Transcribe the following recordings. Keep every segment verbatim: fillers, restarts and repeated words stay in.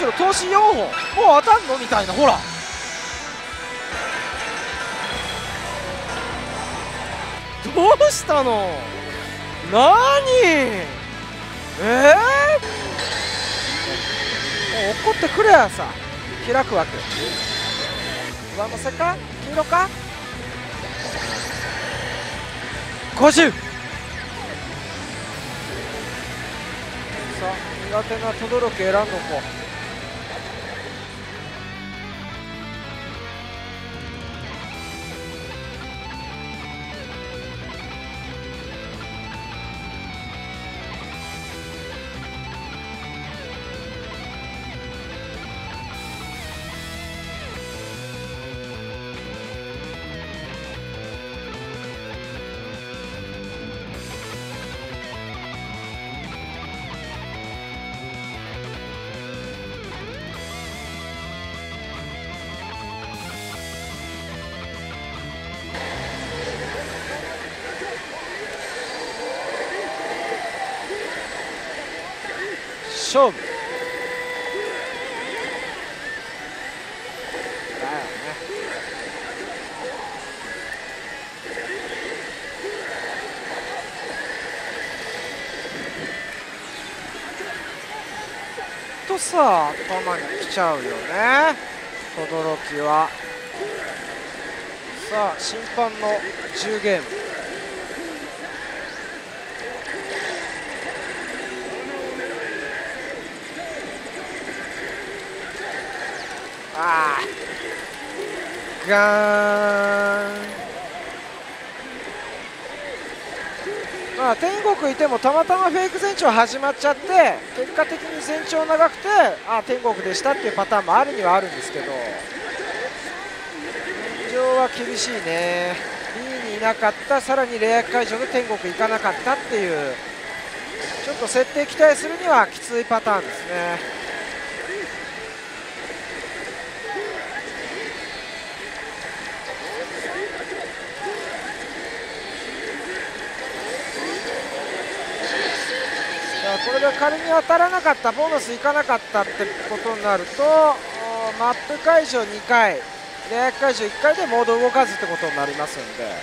しろ投資よんほんもう当たんのみたいな。ほらどうしたのなにえー、もう怒ってくれやさ。開くわけ上乗せか黄色かごじゅう。さあ苦手な轟選んどこう。勝負だよね。とさ頭に来ちゃうよね轟は。さあ審判のじゅうゲーム。あーガーン。まあ天国いてもたまたまフェイク前兆始まっちゃって結果的に前兆長くてあ天国でしたっていうパターンもあるにはあるんですけど、現状は厳しいね。 B にいなかった、さらにレイア会場で天国行かなかったっていうちょっと設定期待するにはきついパターンですね。これで仮に当たらなかった、ボーナスいかなかったってことになるとマップ解除にかいレイア解除いっかいでモード動かずってことになりますんで、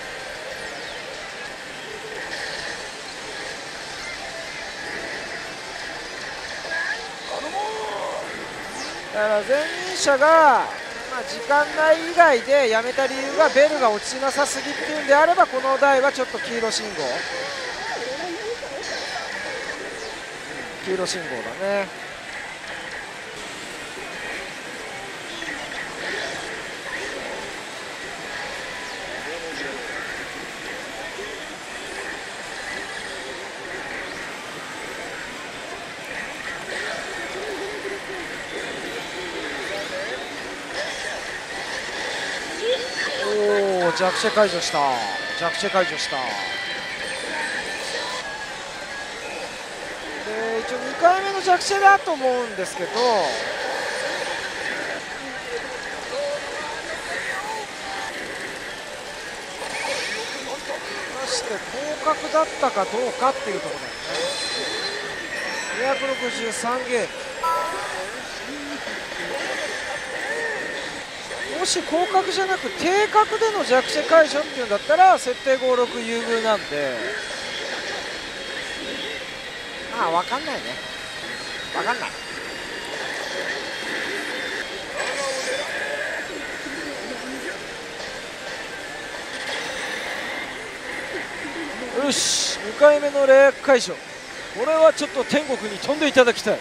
だから前任者が、まあ、時間内以外でやめた理由がベルが落ちなさすぎっていうんであればこの台はちょっと黄色信号黄色信号だね。おお弱者解除した弱者解除した。で一応にかいめの弱者だと思うんですけど、果たして広角だったかどうかっていうところだよね。にひゃくろくじゅうさんゲーム、もし広角じゃなく低角での弱者解除っていうんだったら設定ごじゅうろく優遇なんで、まあ分かんないね、分かんない。よしにかいめのレイア解除、これはちょっと天国に飛んでいただきたい。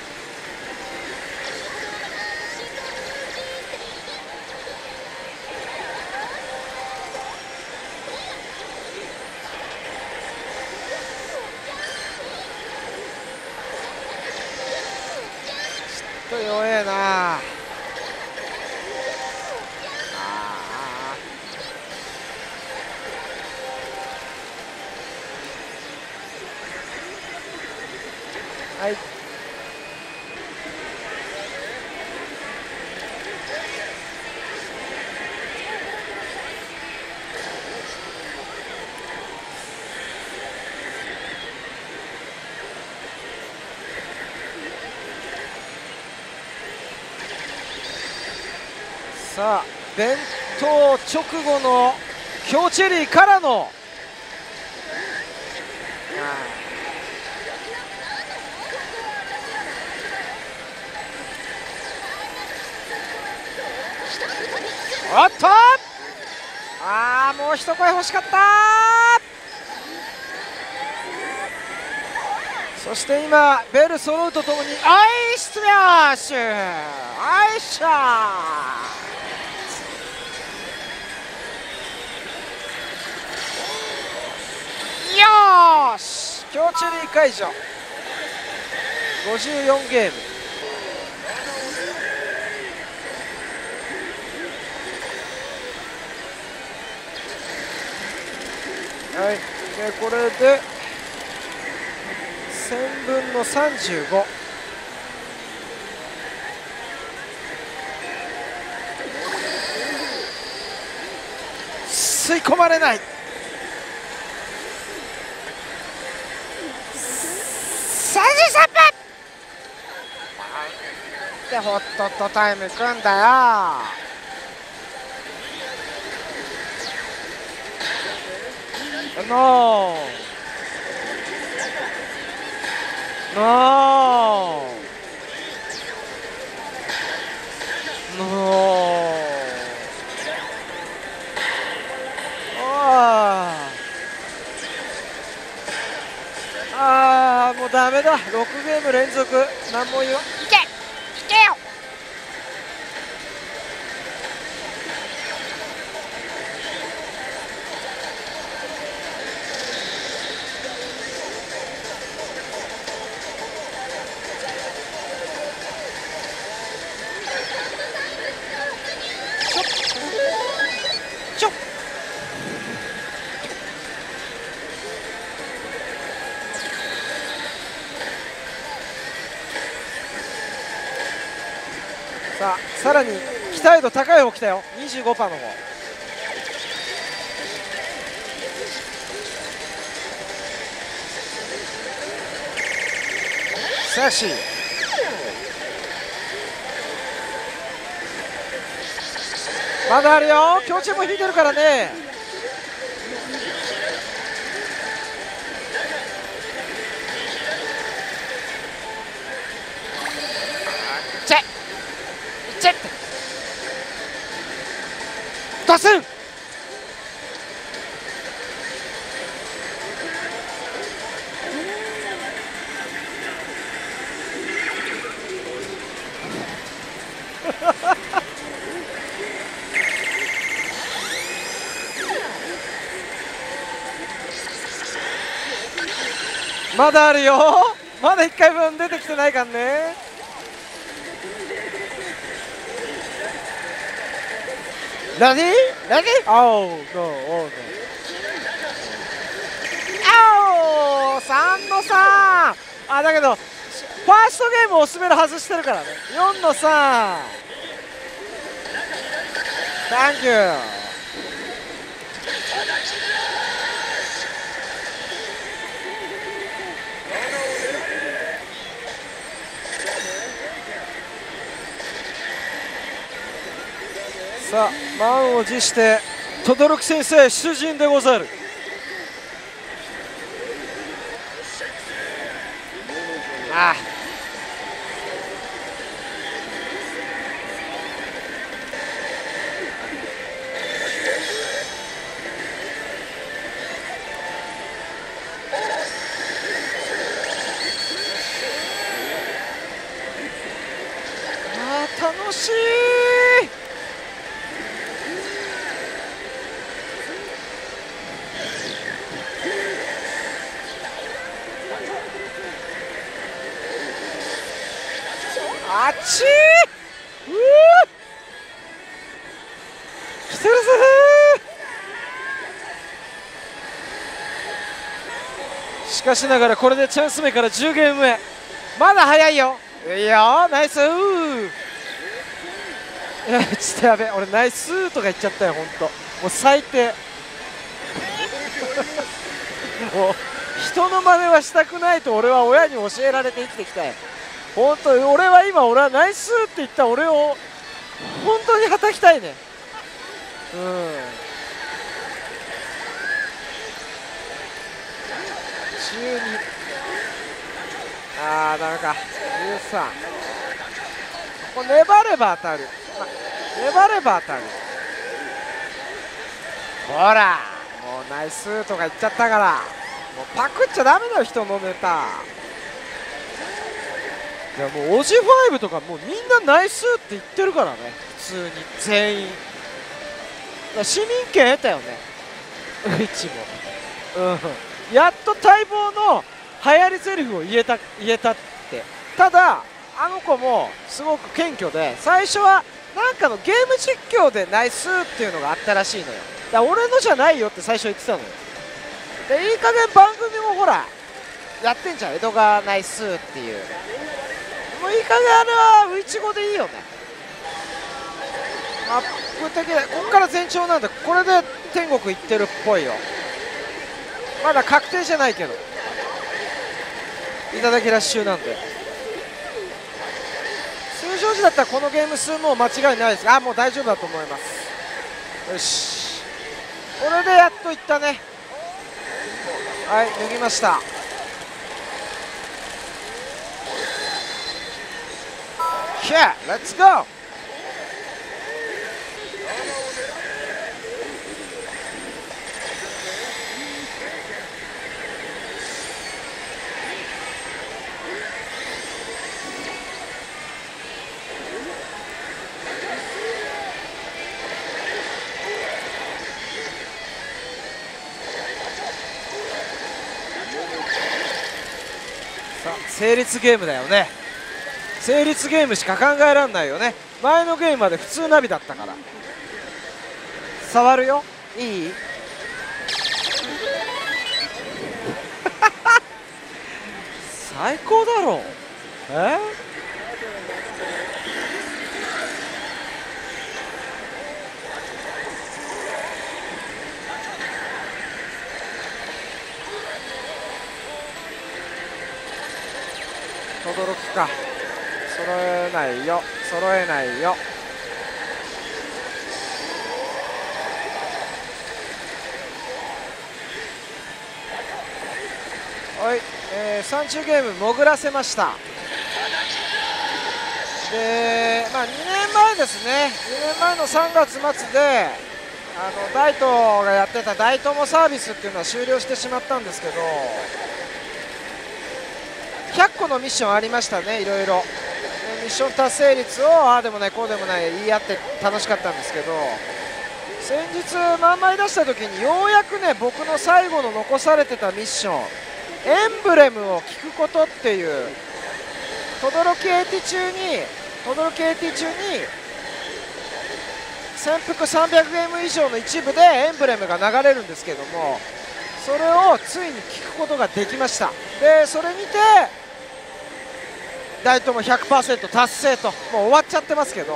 ちょっと弱えなあ。はい、 さあ弁当直後のキョウチェリーからのおっと、あーもう一声欲しかった。そして今ベル揃うとともにアイススマッシュ、アイシャー、よーし、キョウチェリー解除。ごじゅうよんゲーム。はい、でこれでせんぶんのさんじゅうご。吸い込まれない。さんじゅうさんぷんでホットットタイムくんだよ。ノーノーノー、ああーもうダメだ。ろくゲーム連続何も言わん。いけいけよ。ちょっさあさらに期待度高い方来たよ。 にじゅうごパーセント の方。セクシー。まだあるよ。強チも引いてるからね。チェッチェッ出すんまだあるよ。まだいっかいぶん出てきてないからね。何何おうノーおうノーおうさんのさん。あだけどファーストゲームオスベル外してるからね。よんのさん。Thank you。さあ満を持して轟先生出陣でござる。あああー楽しい。あっちーうー来てるぜー。しかしながらこれでチャンス目からじゅうゲーム目。まだ早いよ。いいよナイスー。いやちょっとやべ俺ナイスーとか言っちゃったよ。ほんともう最低もう人の真似はしたくないと俺は親に教えられて生きてきたよ。本当に俺は今俺はナイスーって言った俺を本当にはたきたいね。うん、じゅうに、ああダメか、じゅうさん、ここ粘れば当たる、ま、粘れば当たる。ほらもうナイスとか言っちゃったから、もうパクっちゃダメだよ、人のネタ。いやもうオジファイブとかもうみんなナイスって言ってるからね、普通に全員。だから市民権得たよね、うちも。うん、やっと待望の流行りセリフを言えた言えたって。ただあの子もすごく謙虚で、最初はなんかのゲーム実況でナイスっていうのがあったらしいのよ。だから俺のじゃないよって最初言ってたのよ。でいい加減番組もほらやってんじゃん、江戸川ナイスっていう。もういい加減あれはウイチゴでいいよね。アップ的でここから全長なんで、これで天国行ってるっぽいよ。まだ確定じゃないけど、いただきラッシュなんで。通常時だったらこのゲーム数も間違いないですが、あもう大丈夫だと思います。よし、これでやっといったね。はい、脱ぎました。Yeah, let's go! さあ成立ゲームだよね。成立ゲームしか考えられないよね。前のゲームまで普通ナビだったから。触るよ、いい最高だろ。え轟くか、揃えないよ、揃えないよ。はい、えー、さんじゅうゲーム潜らせました。で、まあ、にねんまえですね、にねんまえのさんがつ末であの大東がやってた大友サービスっていうのは終了してしまったんですけど、ひゃっこのミッションありましたね、いろいろ。ミッション達成率をああでもないこうでもない言い合って楽しかったんですけど、先日満枚出した時にようやくね、僕の最後の残されてたミッション、エンブレムを聞くことっていう、轟 エーティー 中に轟 エーティー 中に潜伏さんびゃくゲーム以上の一部でエンブレムが流れるんですけども、それをついに聞くことができました。でそれにて大東も ひゃくパーセント 達成と、もう終わっちゃってますけど、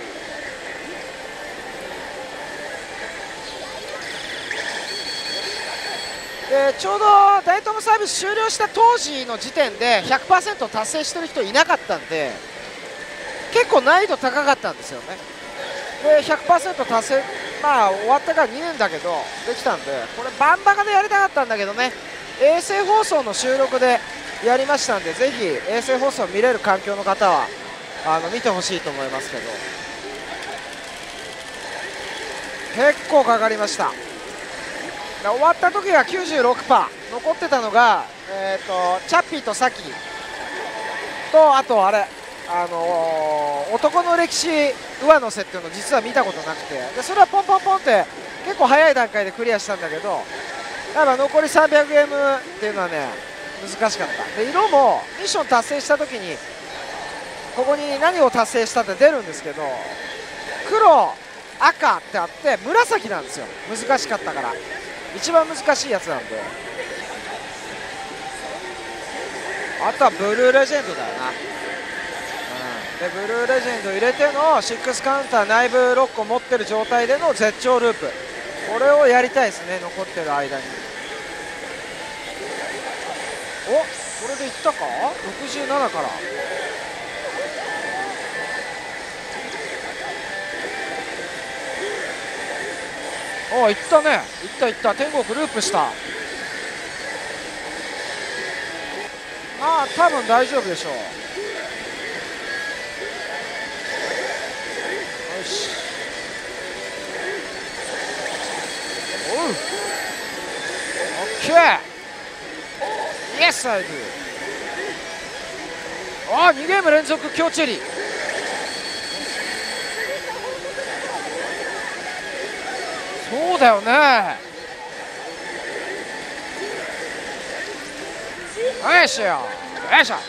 でちょうど大東サービス終了した当時の時点で ひゃくパーセント 達成してる人いなかったんで、結構難易度高かったんですよね。で ひゃくパーセント 達成、まあ終わったからにねんだけどできたんで、これバンバカでやりたかったんだけどね、衛星放送の収録でやりましたんで、ぜひ衛星放送見れる環境の方はあの見てほしいと思いますけど、結構かかりました。終わった時が きゅうじゅうろくパーセント、 残ってたのが、えー、とチャッピーとサキと、あとあれ、あのー、男の歴史上乗せっていうのを実は見たことなくて、でそれはポンポンポンって結構早い段階でクリアしたんだけど、やっぱ残りさんびゃくゲームっていうのはね難しかった。で色もミッション達成した時にここに何を達成したって出るんですけど、黒赤ってあって紫なんですよ、難しかったから。一番難しいやつなんで、あとはブルーレジェンドだよな。でブルーレジェンド入れてのシックスカウンター内部ロックを持ってる状態での絶頂ループ、これをやりたいですね、残ってる間に。お、これでいったか、ろくじゅうななから。 お、いったね、いったいった。天国ループした。まあ多分大丈夫でしょう。よし、おう、オッケー、イエスアイドゥ。ああ、にゲーム連続強チェリー。そうだよね。よいしょよいしょ。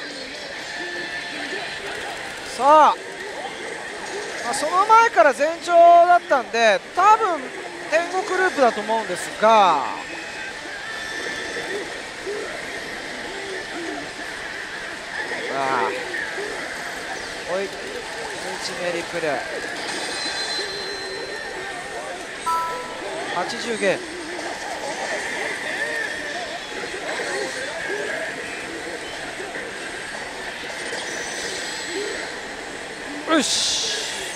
さあ、まあ、その前から前兆だったんで多分天国ループだと思うんですが、ああ、おい、いちメリプレイはちじゅうゲーム。よし、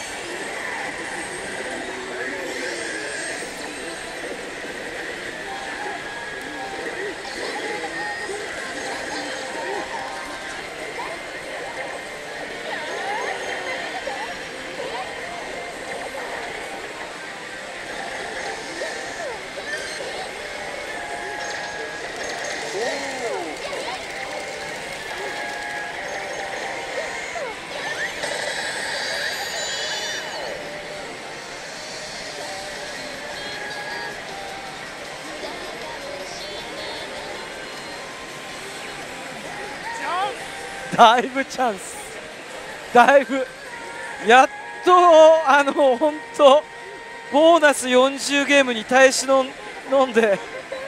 だいぶチャンス、だいぶやっとあの本当ボーナスよんじゅうゲームに耐え忍んで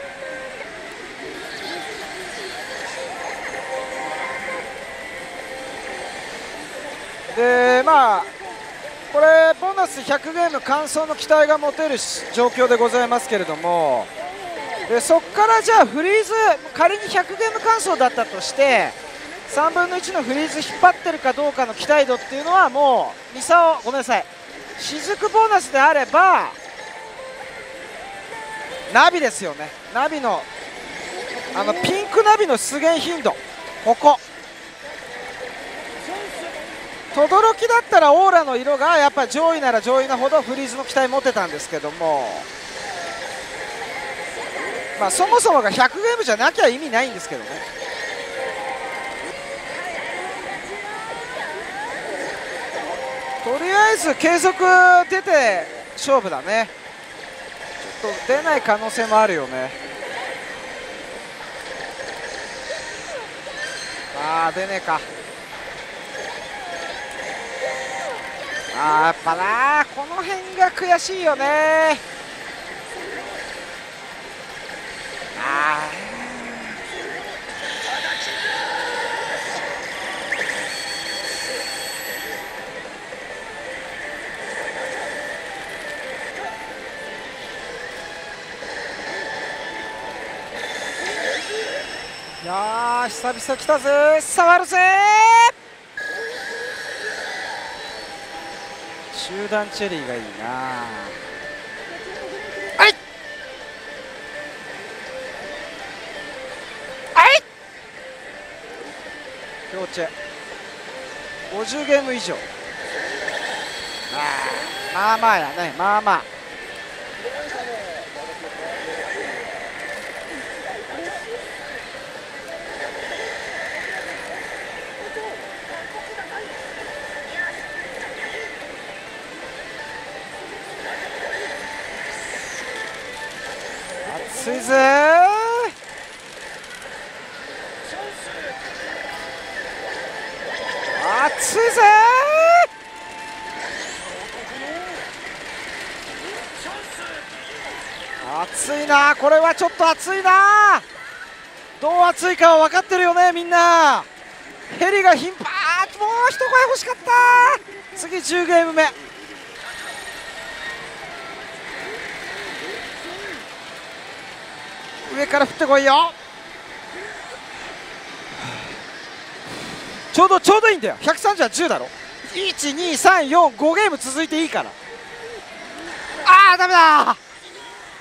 で、まあこれボーナスひゃくゲーム完走の期待が持てる状況でございますけれども、でそこからじゃあフリーズ、仮にひゃくゲーム完走だったとしてさんぶんのいちのフリーズ引っ張ってるかどうかの期待度っていうのはもうミサオ、ごめんなさい、雫ボーナスであればナビですよね。ナビのあのピンクナビの出現頻度、ここ轟だったらオーラの色がやっぱ上位なら上位なほどフリーズの期待持てたんですけども、まあそもそもがひゃくゲームじゃなきゃ意味ないんですけどね。とりあえず継続出て勝負だね。ちょっと出ない可能性もあるよね。ああ、出ねえか。あー、やっぱな、この辺が悔しいよね。あー、いやー、久々来たぜ、触るぜー。集団チェリーがいいな。はいはい強チェごじゅうゲーム以上。あまあまあやね、まあまあ。熱いぜー、熱いぜー、熱いな。これはちょっと熱いな。どう熱いかは分かってるよね、みんな。ヘリが頻繁、もう一声欲しかった。次じゅうゲーム目。上から降ってこいよ。ちょうどちょうどいいんだよ。ひゃくさんじゅうはじゅうだろ。いちにさんよんごゲーム続いていいから。ああダメだ。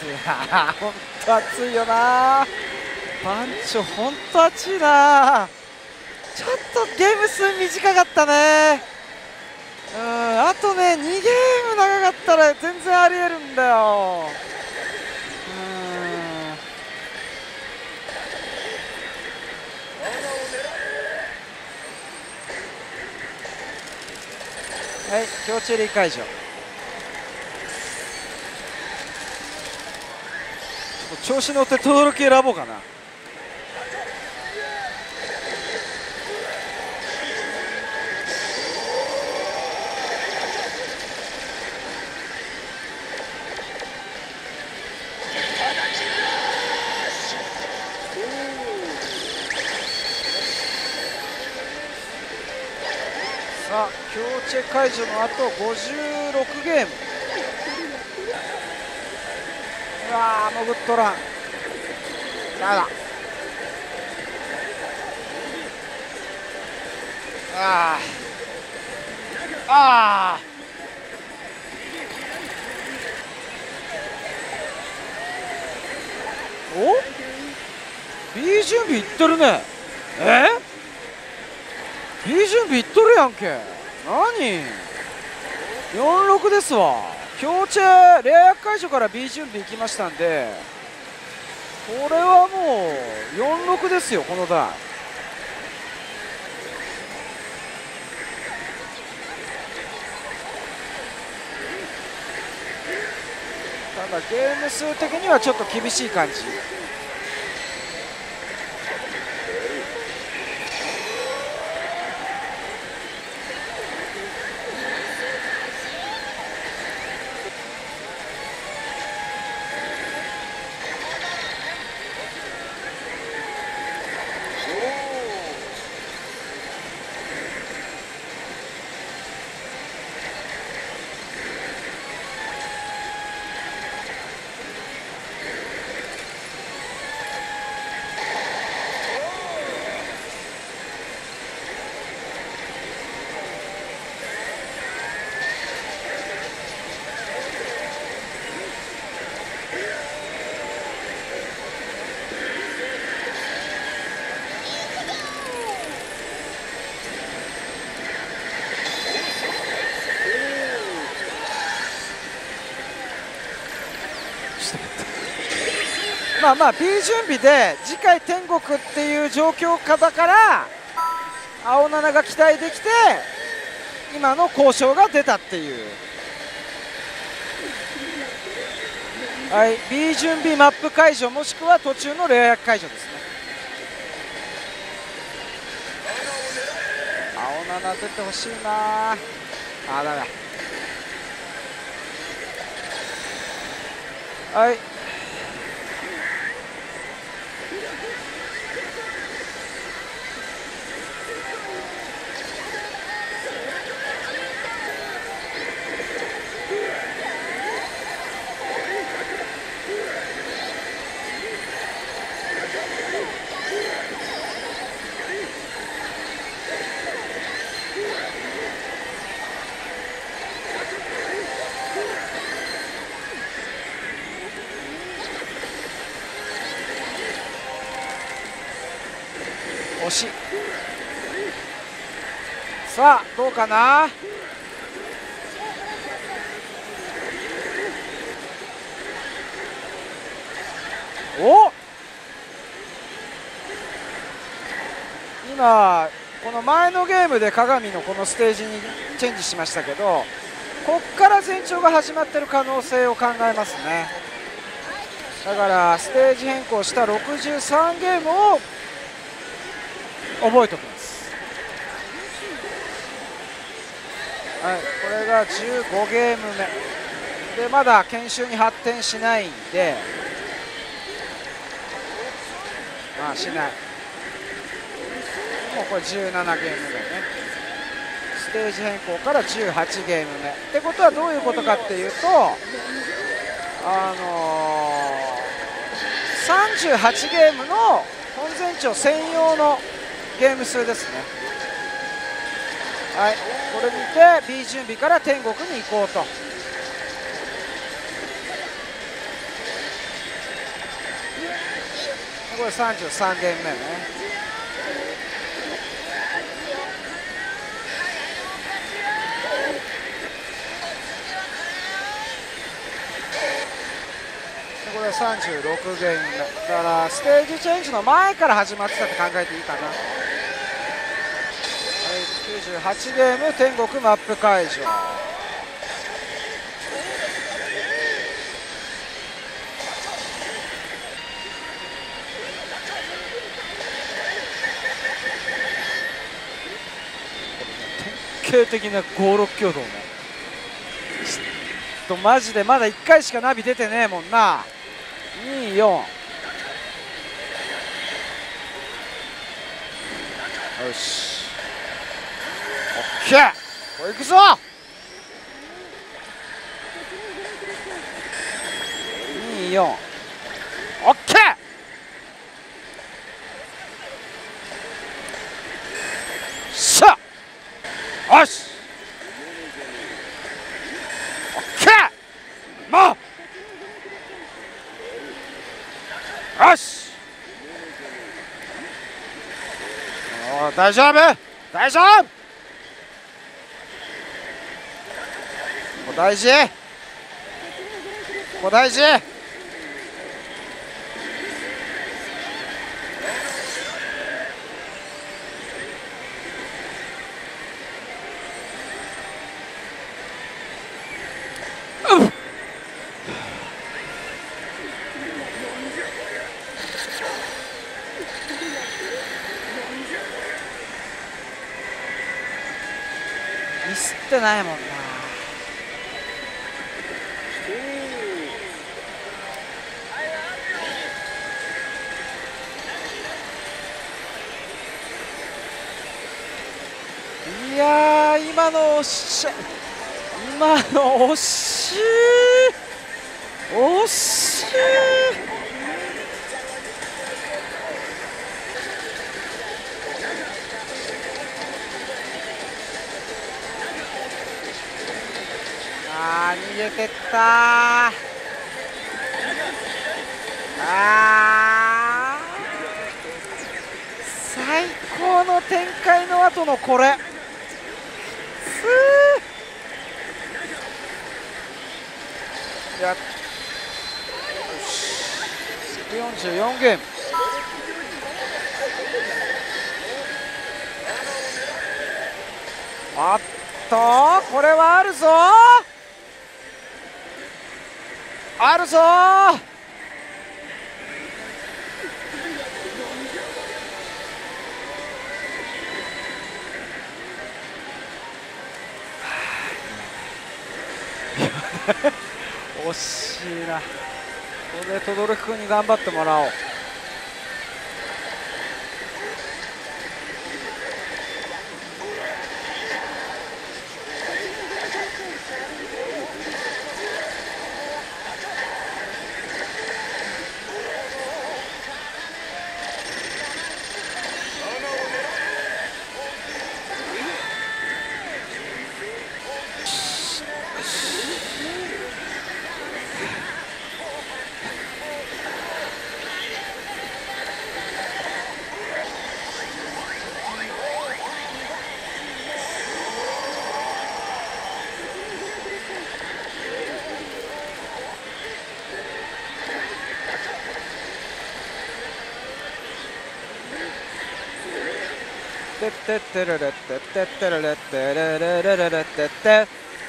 やーほんと熱いよな。番長ほんと熱いな。ちょっとゲーム数短かったね。うん、あとねにゲーム長かったら全然ありえるんだよ。はい、強チェリー解除。ちょっと調子乗って轟選ぼうかな。さあ強チェ解除のあとごじゅうろくゲーム。うわー潜っとらん。ダメだ。あーあーお B 準備いってるね。え B 準備いっとるやんけ。何よんろくですわ。強チェレア役解除から B 準備行きましたんで、これはもうよんろくですよこの台。ただゲーム数的にはちょっと厳しい感じ。まあまあ B 準備で次回天国っていう状況下だから青ななが期待できて今の交渉が出たっていう。はい、 B 準備マップ解除もしくは途中のレア役解除ですね。青なな出てほしいな。あーだめだ。はい、惜しい。さあどうかな。お今この前のゲームで鏡のこのステージにチェンジしましたけど、こっから前兆が始まってる可能性を考えますね。だからステージ変更したろくじゅうさんゲームを覚えておきます。はい、これがじゅうごゲーム目でまだ研修に発展しないんで、まあしない。もうこれじゅうななゲーム目ね。ステージ変更からじゅうはちゲーム目ってことはどういうことかっていうと、あのー、さんじゅうはちゲームの本前兆専用のゲーム数ですね。はい、これにて B 準備から天国に行こうと。 これさんじゅうさんゲーム目ね。これさんじゅうろくゲーム目だからステージチェンジの前から始まってたって考えていいかな。はい、きゅうじゅうはちゲーム天国マップ会場。典型的なごろく挙動ね。ちょっとマジでまだいっかいしかナビ出てねえもんな。にじゅうよん、よし、オッケー、これいくぞ。にじゅうよん、オッケー。さあ、よし、オッケー、もうよし、おー、大丈夫大丈夫、ここ大事、ここ大事。ミスってないもんな。いやー、今の惜しい、今の惜しい、惜しい。あー、逃げてったー。あー、最高の展開の後のこれ、いや、よし、よんじゅうよんゲーム。あっと、これはあるぞあるぞー。惜しいな。ここで轟君に頑張ってもらおう。てってってれれってってってれれってれれれれれってって。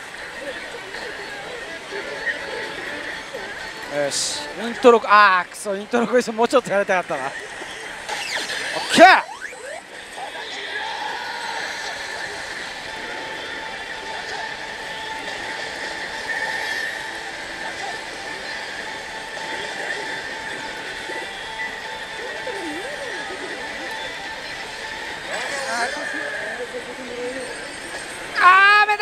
よし、イントロ、あーくそ、イントロクイズもうちょっとやりたかったな。オッケー。あーめだ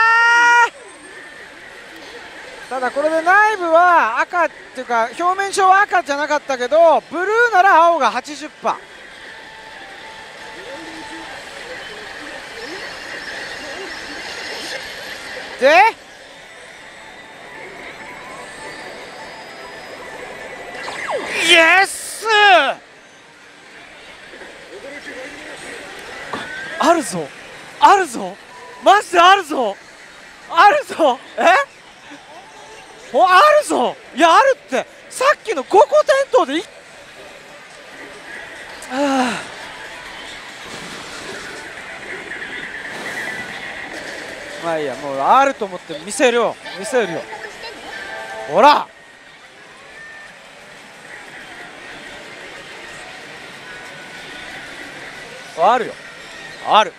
ー。ただこれで内部は赤っていうか表面上は赤じゃなかったけど、ブルーなら青が はちじゅっパーセント。でイエスあるぞあるぞマジであるぞあるぞえおあるぞいやあるってさっきのごこ転倒でいっあまあいいやもうあると思って見せるよ見せるよほらあるよある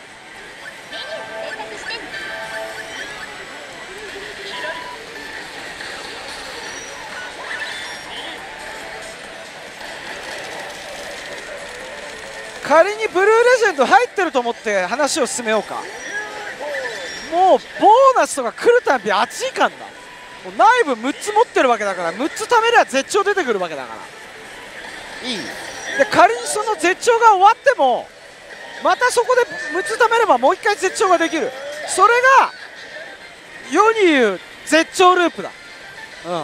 仮にブルーレジェンド入ってると思って話を進めようか。もうボーナスとか来るたび熱いかんだ。もう内部むっつ持ってるわけだからむっつ貯めりゃ絶頂出てくるわけだからいいで仮にその絶頂が終わってもまたそこでむっつ貯めればもう一回絶頂ができるそれが世に言う絶頂ループだ。うん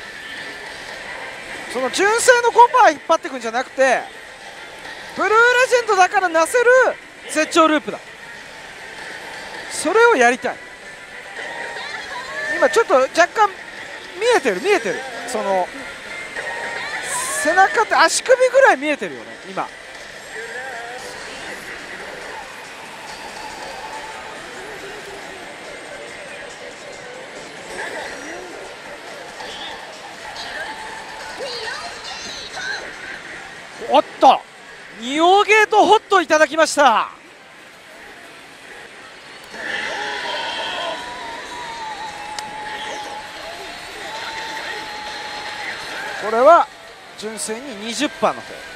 その純正のコンパー引っ張ってくんじゃなくてブルーレジェンドだからなせる絶頂ループだ。それをやりたい。今ちょっと若干見えてる見えてるその背中って足首ぐらい見えてるよね今。おっとニオゲートホットいただきました。これは純粋に にじゅっパーセント の方。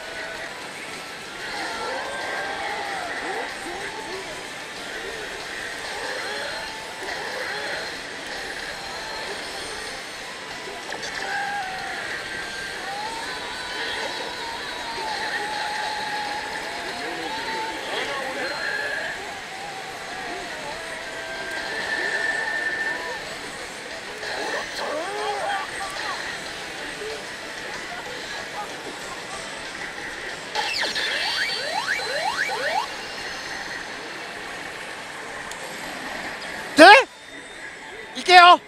でいけよ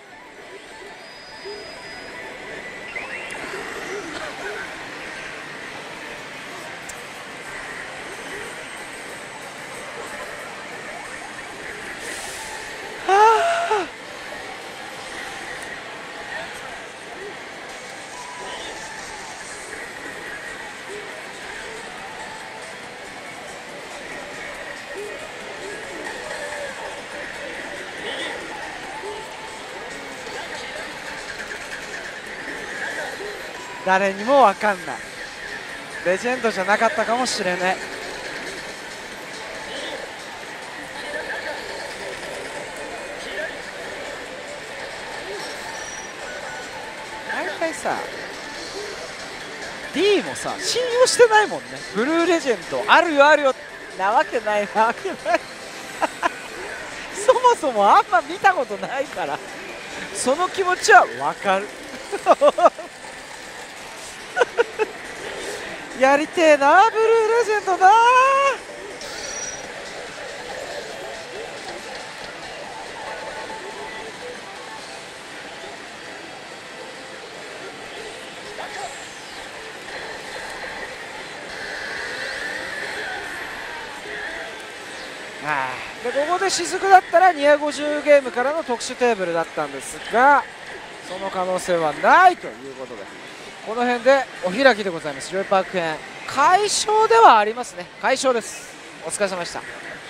誰にも分かんないレジェンドじゃなかったかもしれない。大体さ D もさ信用してないもんね。ブルーレジェンドあるよあるよなわけないなわけないそもそもあんま見たことないからその気持ちは分かるやりてえなブルーレジェンドな。あでここで雫だったらにひゃくごじゅうゲームからの特殊テーブルだったんですがその可能性はないということでこの辺でお開きでございます。ジョイパーク編快勝ではありますね。快勝です。お疲れ様でした。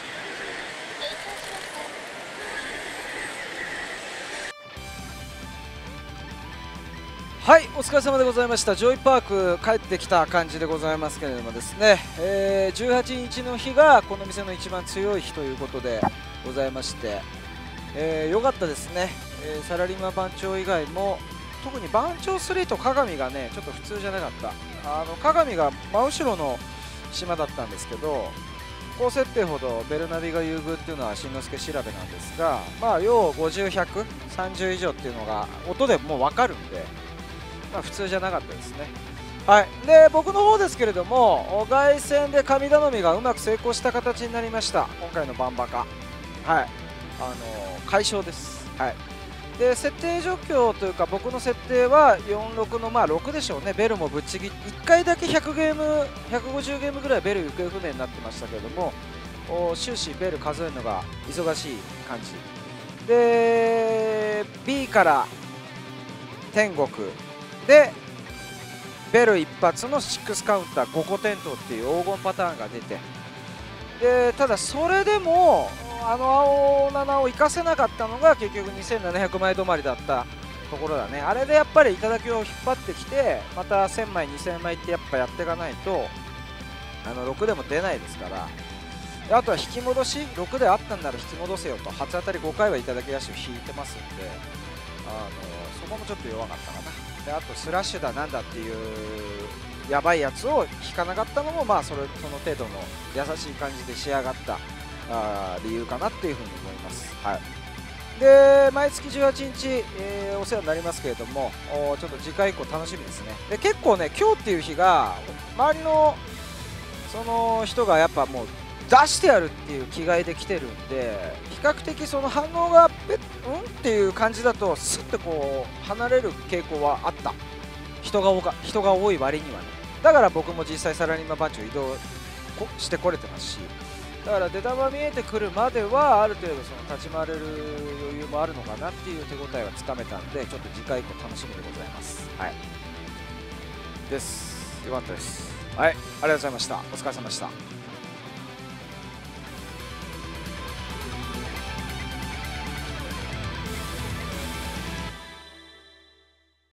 はい、お疲れ様でございました。ジョイパーク帰ってきた感じでございますけれどもですね、えー、じゅうはちにちの日がこの店の一番強い日ということでございまして、えー、よかったですね、えー、サラリーマン番長以外も特に番長スリーと鏡がねちょっと普通じゃなかった。あの鏡が真後ろの島だったんですけど高設定ほどベルナビが優遇っていうのはしんのすけ調べなんですが、まあ要ごじゅう、ひゃく、さんじゅう以上っていうのが音でもう分かるんで、まあ、普通じゃなかったですね。 はい、で僕の方ですけれども、凱旋で神頼みがうまく成功した形になりました。今回のバンバカ、はい、あの解消です。はい、で設定状況というか、僕の設定はよんろくのまあろくでしょうね。ベルもぶっちぎいっかいだけひゃくゲームひゃくごじゅうゲームぐらいベル行方不明になってましたけれども、終始ベル数えるのが忙しい感じで、 B から天国でベル一発のろくカウンターごこ点灯っていう黄金パターンが出て、でただそれでもあの青ななを生かせなかったのが結局にせんななひゃくまい止まりだったところだね。あれでやっぱり頂を引っ張ってきて、またせんまいにせんまいってやっぱやっていかないとあのろくでも出ないですから。あとは引き戻し、ろくであったんなら引き戻せよと、初当たりごかいは頂き足を引いてますんで、あのそこもちょっと弱かったかな。であとスラッシュだなんだっていうやばいやつを引かなかったのも、まあそれその程度の優しい感じで仕上がったあ理由かなっていうふうに思います。はい、で毎月じゅうはちにち、えー、お世話になりますけれども、ちょっと次回以降楽しみですね。で結構ね、今日っていう日が周りのその人がやっぱもう出してやるっていう気概で来てるんで、比較的その反応がべうんっていう感じだとスッとこう離れる傾向はあった。人が多か人が多い割にはね。だから僕も実際サラリーマン番長移動してこれてますし、だから出玉見えてくるまではある程度その立ち回れる余裕もあるのかなっていう手応えはつかめたんで、ちょっと次回以降楽しみでございます。はいです。よかったです。はい、ありがとうございました。お疲れ様でした。